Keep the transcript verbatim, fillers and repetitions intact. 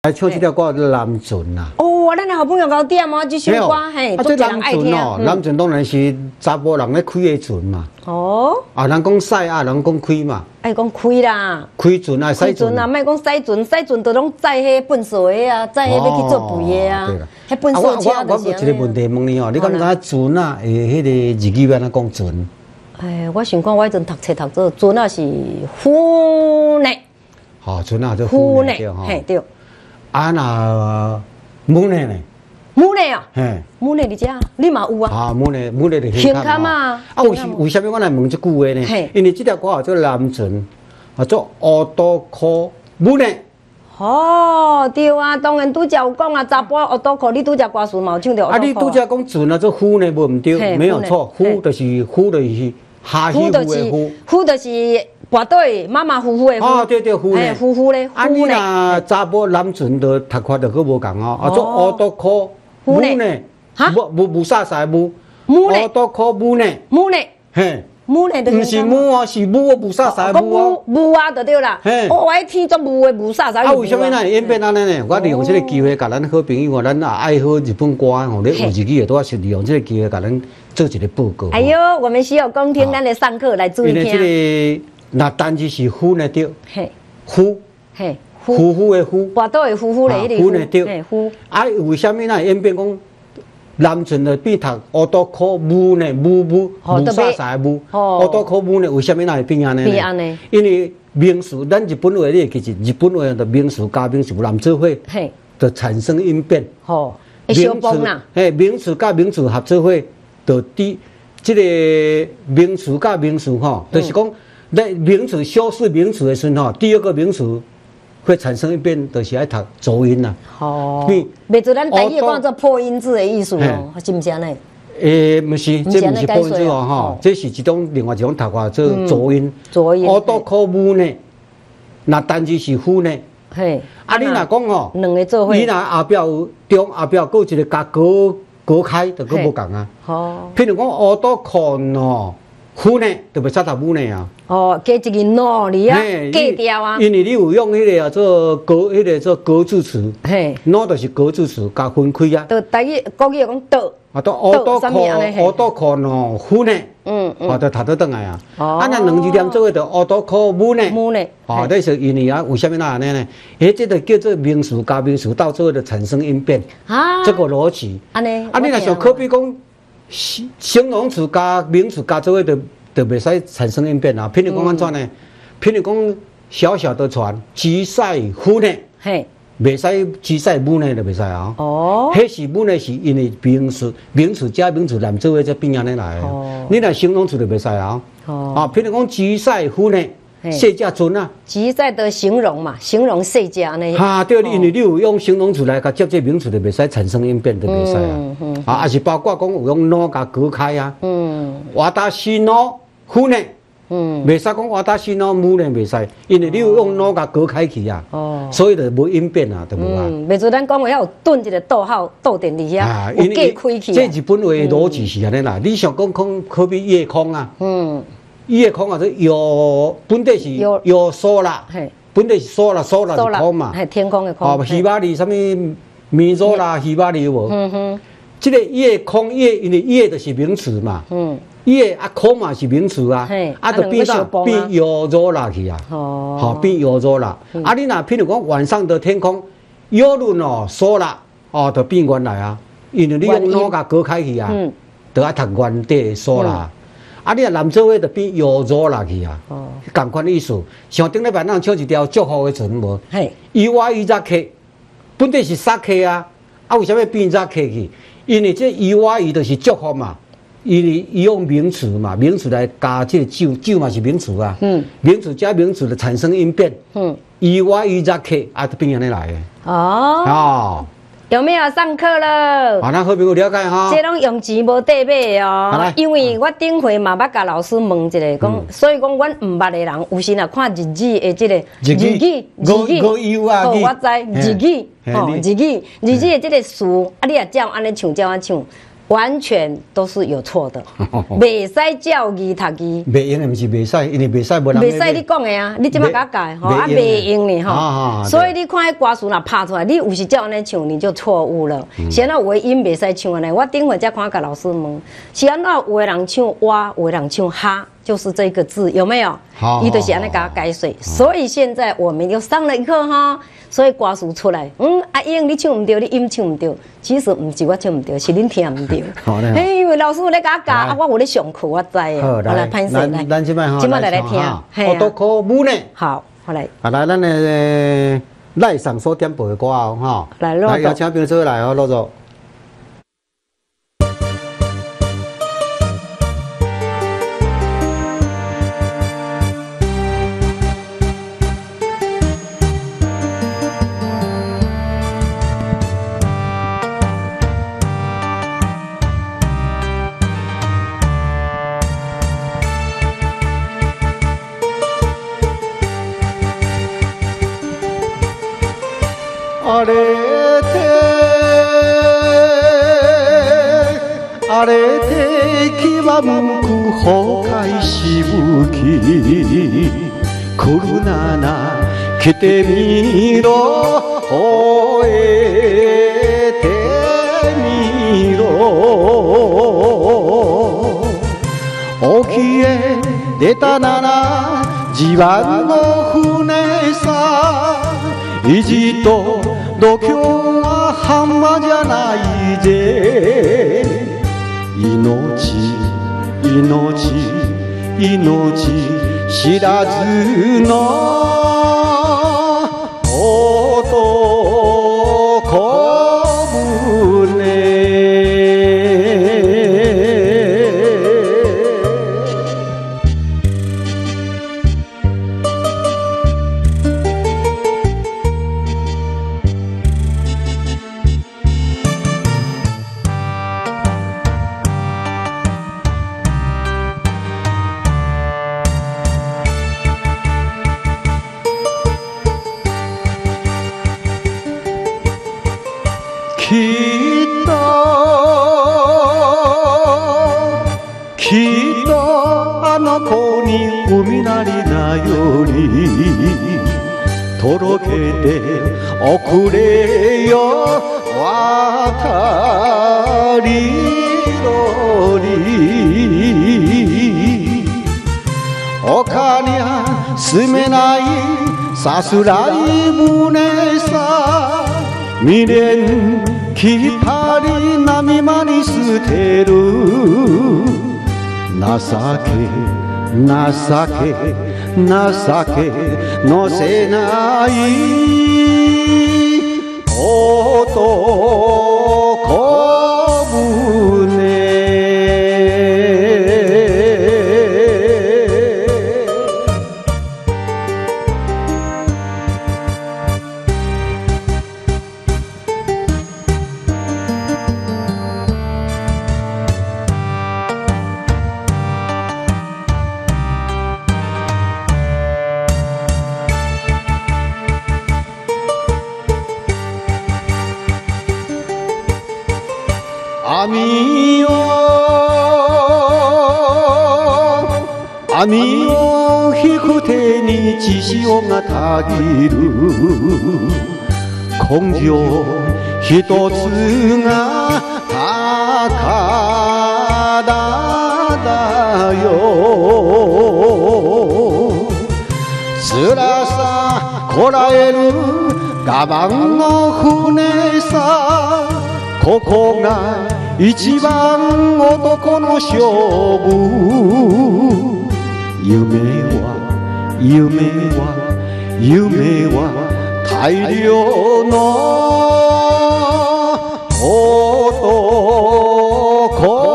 来唱这条歌叫《南巡》啦。 哦，咱的好朋友搞点哦，这首歌嘿， 啊，这南巡哦，南巡当然是查甫人咧开的船嘛。哦。啊，人讲驶啊，人讲开嘛。 爱讲开啦。 开船啊，驶船啊，莫讲驶船，驶船都拢载迄粪扫的啊，载迄要去做肥的啊。对啦。迄粪扫车我我我有一个问题问你哦，你敢知影船啊？诶，迄个日语要安怎讲船？ 哎，我想讲，我迄阵读册读做船啊是夫呢。 哦，船啊做夫呢对吼。 嘿对。 啊那母呢呢？ 母呢啊？ 嘿， 母呢伫遮，你嘛有啊？ 啊，母呢母呢就胸坎嘛。 啊，为为虾米我来问这句话呢？因为这条歌叫南巡，啊做乌多科母呢。 哦，对啊，当然拄则有讲啊，查甫乌多科，你拄则歌词嘛有唱着。 啊，你拄则讲船啊做夫呢，无唔对，没有错，夫就是夫就是下虚夫的夫， 夫就是跋倒马马虎虎的夫。 哦，对对，夫呢， 夫夫咧， 啊，你若查甫南巡的读法就佫无共哦，啊做乌多科母呢，哈，无无无啥啥母，乌多科母呢， 母呢， 嘿。 母呢？ 唔是母哦，是母哦，母啥啥母哦。 母啊，就对啦。嘿，我爱天做母的母啥啥。 啊，为什么咱会演变安尼呢？我利用这个机会，甲咱好朋友哦，咱也爱好日本歌吼，咧有日语的，都是利用这个机会，甲咱做一个报告。 哎呦，我们需要光听咱的上课来注意听。 因为这个那单字是夫呢对。 嘿。 夫。嘿。夫妇的夫。 跋倒的夫妇嘞， 夫呢对。 嘿，夫。 啊，为什么咱会演变讲？南巡的变读乌多科母呢，母母母啥啥母，乌多科母呢？为什么那会变安尼呢？ 变安尼， 因为名词，咱日本话咧，其实日本话的名词加名词南做伙，就产生音变。 吼，会相崩啦。 嘿，名词加名词合做伙，就第这个名词加名词吼，就是讲，在名词修饰名词的时候，第二个名词。会产生一变，就是爱读浊音啦。 哦，袂做咱台语讲做破音字的意思哦，是毋是安尼？ 诶，毋是，这毋是破音字哦，吼，这是一种另外一种读法，做浊音。 浊音。 乌多科母呢，那单字是夫呢。嘿。啊，你若讲吼， 两个做伙。 你若后壁有中后壁有一个加隔隔开，就佫无共啊。哦。譬如讲乌多科喏。夫呢，就袂使读母呢啊！ 哦，加一个 no 哩啊，加掉啊。 因为你有用迄个做隔，迄个做隔字词。嘿 ，no 就是隔字词，加分开啊。 就台语国语讲倒。 啊，都乌多科，乌多科喏，夫呢？嗯嗯。啊，就读得转来啊。哦。啊，那两字连做伙就乌多科母呢？ 母呢？ 啊，这是因为啊，为什么那安尼呢？诶，这个叫做名词加名词，到最后就产生音变。啊。这个逻辑。安尼。啊，你若想可比讲。形容词加名词加做伙，就就袂使产生音变啊。譬如讲安怎呢？譬如讲小小的船，急赛夫呢？嘿，袂使急赛母呢，就袂使啊。哦，迄是母呢，是因为名词名词加名词连做伙才变安尼来。哦，你若形容词就袂使啊。哦，啊，譬如讲急赛夫呢？细只船啊， 急在的形容嘛，形容细只呢。 哈，对，因为你有用形容词来甲接这名词，就袂使产生音变，就袂使啊。啊，也是包括讲有用 no 甲隔开啊。嗯。瓦达西 no 夫呢？嗯。袂使讲瓦达西 no 母呢，袂使，因为你有用 no 甲隔开去啊。哦。所以就无音变啊，对无啊？ 嗯，袂做咱讲话要有顿一个逗号、逗点伫遐，有隔开去。 这日本话逻辑是安尼啦，你想讲空可比夜空啊？嗯。夜空啊，这有本地是有说啦，本地是说啦，说啦是空嘛， 系天空的空。 哦，希巴里什么米佐啦，希巴里有无？嗯哼，这个夜空夜，因为夜就是名词嘛，嗯，夜啊空嘛是名词啊，啊就变到变有热啦去啊，哦，好变有热啦。啊，你若譬如讲晚上的天空，有轮哦说啦，哦就变原来啊，因为你用脑甲隔开去啊，就爱读原地说啦。啊！你啊，南做伙就变摇座落去啊，同款意思。像顶礼拜咱唱一条祝福的船无？嘿，伊我伊早客，本地是杀客啊，啊为什么变早客去？因为这伊我伊就是祝福嘛，因为伊用名词嘛，名词来加这个酒，酒嘛是名词啊。嗯，名词加名词就产生音变。嗯，伊我伊早客啊，就变安尼来的。哦。哦。 有没有上课了？ 啊，咱好朋友了解哈。 这拢用钱无得买哦，因为我顶回嘛捌甲老师问一下，讲，所以讲阮唔捌的人，有时若看日语的这个日语日语，哦，我知日语，哦日语日语的这个词，啊，你也照安尼唱，照安唱， 完全都是有错的，袂使教义读义， 袂用的不是袂使，因为袂使无人。 袂使你讲的啊，你即马甲我改吼，啊袂用呢吼，所以你看迄歌词若拍出来，你有时照安尼唱，你就错误了。是安怎有的音袂使唱安尼？我顶回才看甲老师问，是安怎有的人唱哇，有的人唱哈，就是这个字有没有？伊就是安尼甲我改水。所以现在我们又上了一课哈。所以歌词出来，嗯，阿英你唱唔对，你音唱唔对，其实唔是我唱唔对，是恁听唔对。嘿，因为老师有咧甲我教，啊，我有咧上课，我知啊。好，来，潘先来， 咱即摆吼， 即摆来来听。 我都考母呢。 好，好来。 啊，来，咱的赖上所点播的歌哦，哈。 来，来邀请朋友来哦，落座。あれてあれて気は向く崩壊しぶき来るなな来てみろ吠えてみろ沖へ出たなら自慢の船さ意地と度胸は浜じゃないぜ命命命知らずの男船きっときっとあの子に海なりなよりとろけておくれよ渡り鳥丘には住めないさすらい船さ未練きっぱり波間に捨てる情け情け情け乗せない男船網を網を引く手に血潮がたぎる根性一つが高田だよ辛さこらえる我慢の船さここが一番男の勝負夢は夢は夢は大量の男